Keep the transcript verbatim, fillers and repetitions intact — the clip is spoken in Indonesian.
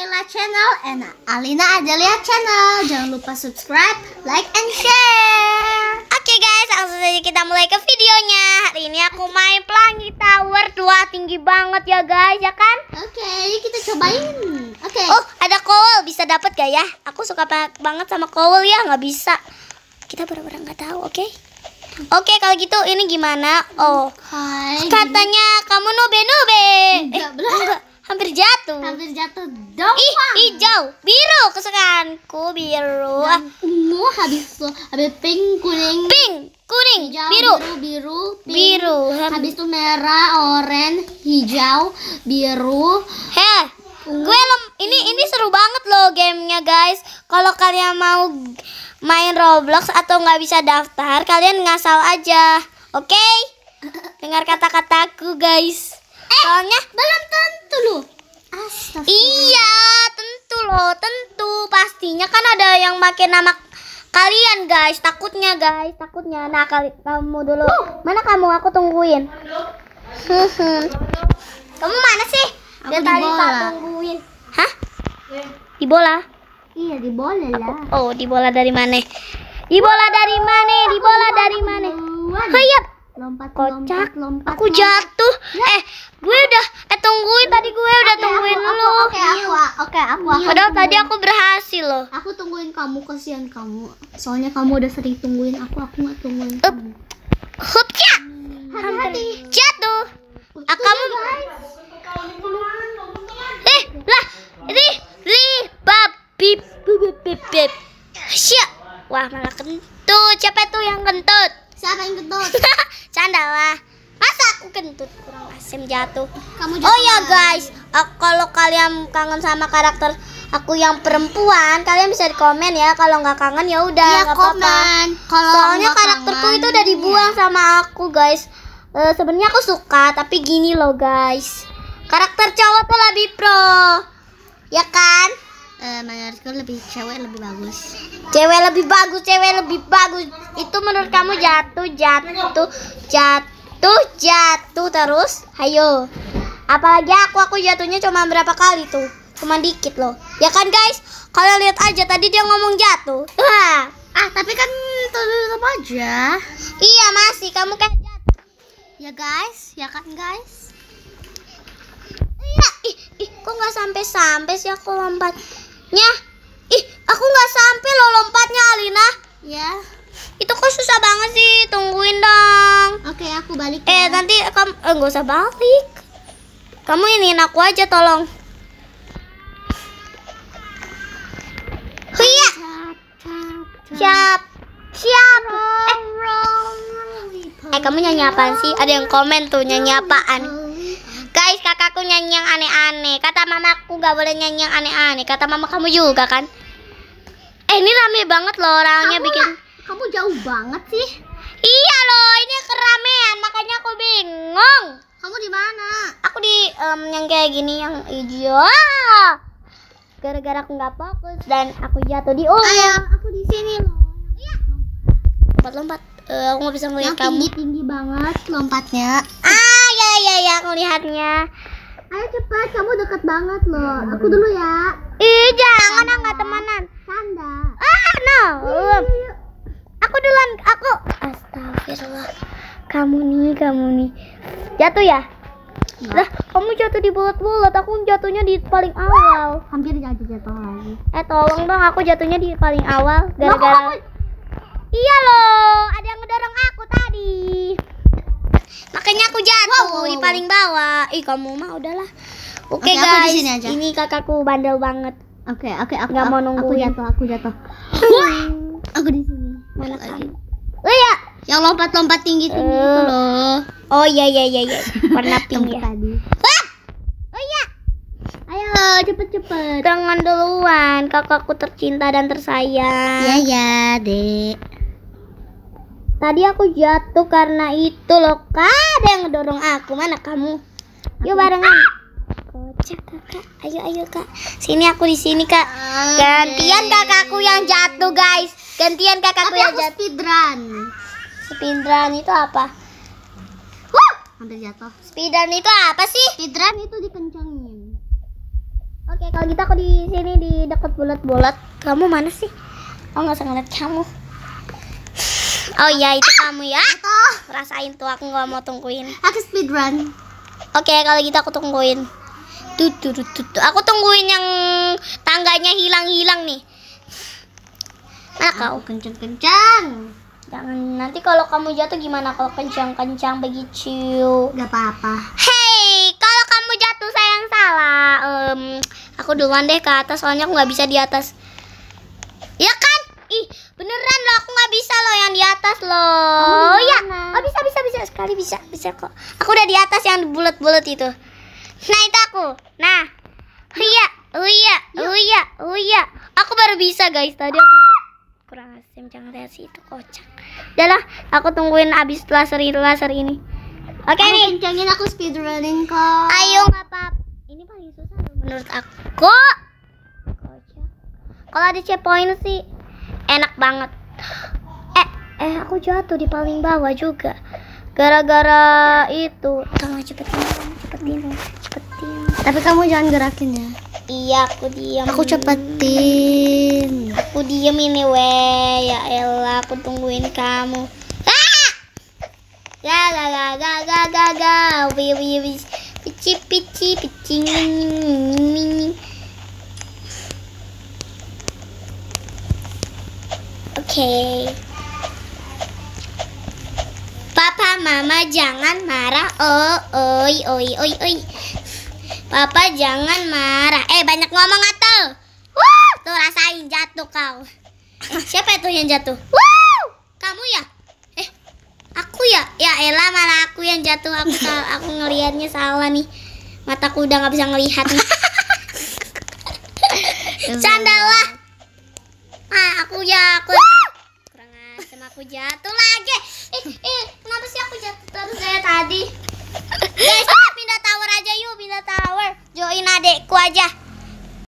Laila Channel and Alina Adelia Channel. Jangan lupa subscribe, like, and share. Oke guys, langsung saja kita mulai ke videonya. Hari ini aku main Pelangi Tower dua, tinggi banget ya guys, ya kan? Oke, kita cobain. Oke. Oh, ada kowl, bisa dapat gak ya? Aku suka banget sama kowl ya, nggak bisa. Kita benar-benar nggak tahu, oke? Oke, kalau gitu ini gimana? Oh, Hai, katanya gini. Kamu nube-nube. Enggak, eh, belum. enggak, hampir jatuh. Hampir jatuh dong. Ih, hijau, biru kesukaanku, biru. Dan ungu habis itu, habis pink, kuning, Pink, kuning, hijau, biru. biru, biru, pink. Biru. Habis itu merah, oranye, hijau, biru. Heh, gue lem ini ini seru banget loh gamenya guys. Kalau kalian mau main Roblox atau nggak bisa daftar, kalian ngasal aja, oke? Okay? Dengar kata-kataku guys. Soalnya Belum tentu loh. Astaga. iya, tentu loh, tentu pastinya kan ada yang pakai nama kalian guys. Takutnya guys, takutnya. Nah, kali kamu dulu. Mana kamu? Aku tungguin. Kamu mana sih? Aku Dia di tadi bola. tak tungguin. Hah? Di bola? Iya, di bola lah. Oh, di bola dari mana? Di bola dari mana? Di bola dari mana? Hayap. Lompat, Kocak. lompat, lompat. Aku jatuh. Eh, gue udah eh tungguin tadi gue udah tungguin aku, lu. Oke, aku, oke, aku, aku. Padahal tungguin. tadi aku berhasil loh. Aku tungguin kamu, kasihan kamu. Soalnya kamu udah sering tungguin aku, aku nggak tungguin. Up. kamu. Hup ya. Hati-hati. Jatuh. Ah, kamu Eh, lah. Ri, ri, bab, bip, bip, bip, bip. Syah. Wah, malah kentut. Siapa tuh yang kentut? Siapa yang kentut? Canda lah. Masa aku kentut, kurang asem jatuh. Kamu Oh ya guys, uh, kalau kalian kangen sama karakter aku yang perempuan, kalian bisa di komen ya. Kalau nggak kangen ya udah Iya, nggak apa-apa. komen. Kalau Soalnya nggak karakterku kangen, itu udah dibuang sama aku guys. Uh, Sebenarnya aku suka, tapi gini loh guys. Karakter cowok tuh lebih pro, ya kan? Eh, menurutku lebih cewek lebih bagus. Cewek lebih bagus, cewek lebih bagus. Itu menurut kamu jatuh, jatuh, jatuh, jatuh terus? Hayo. Apalagi aku, aku jatuhnya cuma berapa kali tuh? Cuma dikit loh. Ya kan guys? Kalian lihat aja tadi dia ngomong jatuh. Wah. Ah, tapi kan tutup aja. Iya masih, kamu kayak jatuh. Ya guys, ya kan guys? Iya, ih, ih, kok nggak sampai-sampai sih aku lompatnya? Ih, aku nggak sampai loh lompatnya Alina. Ya. Itu kok susah banget sih, tungguin dong. Oke, aku balik. Eh, ya. nanti kamu eh, nggak usah balik. Kamu iniin aku aja tolong. Hiya, siap, siap. Eh, eh, kamu nyanyi apaan sih? Ada yang komen tuh nyanyi apaan? Guys, kakakku nyanyi yang aneh-aneh. Kata mamaku gak boleh nyanyi yang aneh-aneh. Kata mama kamu juga kan? Eh, ini rame banget loh orangnya Kamu bikin. lah, kamu jauh banget sih. Iya loh, ini keramaian. Makanya aku bingung. Kamu di mana? Aku di em, yang kayak gini, yang hijau. Gara-gara aku nggak fokus dan aku jatuh di ungu. Ayo, aku di sini loh. Lompat-lompat. Eh, aku nggak bisa Yang ngeliat kamu. tinggi-tinggi banget lompatnya. Ah, ya ya ya, aku lihatnya. Ayo cepat, kamu dekat banget loh. Aku dulu ya. Ih, jangan, ah, nggak temanan. Canda. Ah, no. Yuk, yuk. Aku duluan, aku. Astagfirullah. Kamu nih, kamu nih. Jatuh ya? Lah, kamu jatuh di bulat-bulat. Aku jatuhnya di paling awal. Hampir aja jatuh lagi. Eh, tolong dong, aku jatuhnya di paling awal Loh, gara-gara. kok kamu- Iya loh, ada yang ngedorong aku tadi. Makanya aku jatuh Wow, wow, di wow. paling bawah. Ih, kamu mah udahlah. Oke Oke, aku di guys, sini aja. ini kakakku bandel banget. Oke, oke, aku Nggak mau aku- Aku nungguin. jatuh, aku jatuh. Aku di sini. Mana Lagi. kamu? Oh ya. Yang lompat-lompat tinggi-tinggi Eh. itu loh. Oh iya iya iya iya. Warna pink Yang ya. tadi. Ah! Oh iya. Ayo, cepet-cepet. Jangan duluan, kakakku tercinta dan tersayang. Ya ya, Dek. Tadi aku jatuh karena itu loh, Kak. Ada yang ngedorong aku. Mana kamu? Yuk barengan. Kocak kakak. Ayo ayo Kak. Sini aku di sini Kak. Gantian kakakku yang jatuh guys. Gantian kakakku Tapi yang aku jatuh. speedrun. Speedrun itu apa? Hampir jatuh. Speedrun itu apa sih? Speedrun itu dikencangin. Oke, kalau gitu aku di sini di dekat bulat-bulat. Kamu mana sih? Oh, nggak usah ngeliat kamu. Oh iya, itu kamu ya. Rasain tuh, aku nggak mau tungguin. Aku speedrun. Oke, kalau gitu aku tungguin. Tuh, tuh, tuh, tuh, tuh. Aku tungguin yang tangganya hilang-hilang nih. Mana kau? Kencang-kencang. Jangan, nanti kalau kamu jatuh gimana kalau kencang-kencang begitu? Gak apa-apa. Hey, kalau kamu jatuh saya yang salah. Um, aku duluan deh ke atas, soalnya aku nggak bisa di atas. Ya kan? Ih, beneran loh, aku nggak bisa loh yang di atas loh. Oh ya, oh bisa bisa bisa sekali bisa bisa kok. Aku udah di atas yang bulat-bulat itu. Nah itu aku. Nah, iya, oh iya, oh iya, oh iya. Aku baru bisa guys. Tadi aku kurang asem, jangan lihat sih itu kocak. Udah lah, aku tungguin abis laser laser ini. Oke Aku nih. kencangin, aku speedrunning kok. Ayo nggak apa-apa. Ini paling susah loh menurut aku. Kocak. Kalau ada checkpoint sih enak banget. Eh, eh aku jatuh di paling bawah juga. Gara-gara itu. Tolong cepetin, cepetin, cepetin. Tapi kamu jangan gerakin ya. Iya, aku diam. Aku cepetin. Aku diam ini weh. Ya elah, aku tungguin kamu. Ah! Ga ga ga ga ga ga ga. Wi wi wi. Pici pici pici. Oke. Papa, mama jangan marah. Oh, oi oi oi oi. Papa jangan marah. Eh, banyak ngomong atau? Wuh, tuh rasain jatuh kau. Eh, siapa itu yang jatuh? Wuh, kamu ya? Eh, aku ya? Ya elah, malah aku yang jatuh. Aku salah, aku ngelihatnya salah nih. Mataku udah nggak bisa ngelihat nih. Candalah. Ah, aku ya, aku kurang asem, aku jatuh lagi. Eh, eh, kenapa sih aku jatuh terus kayak tadi? Guys, kita pindah tower aja yuk, pindah tower. Join adekku aja.